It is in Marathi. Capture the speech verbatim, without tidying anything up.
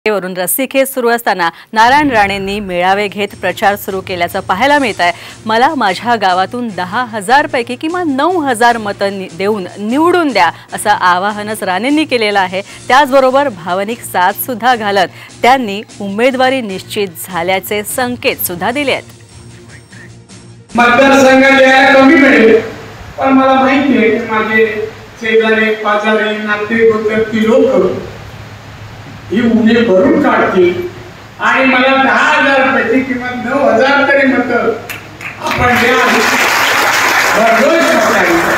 वरून रस्सीखेच सुरू असताना नारायण राणेंनी मेळावे घेत प्रचार सुरू केल्याचं पाहायला मिळत आहे। मला माझ्या गावातून दहा हजार पैकी किमान नऊ हजार मतं देऊन निवडून द्या असं आवाहनच राणेंनी केलेलं आहे। त्याचबरोबर भावनिक साथ सुद्धा घालत त्यांनी उमेदवारी निश्चित झाल्याचे संकेत सुद्धा दिले आहेत। मतदारसंघात यायला कमी मिळेल, पण मला माहिती आहे की माझे शेजारी पाजारी नाते गोत्यातील लोक ही उणे भरून काढतील आणि मला दहा हजार पैकी किंवा नऊ हजार तरी मत आपण द्या।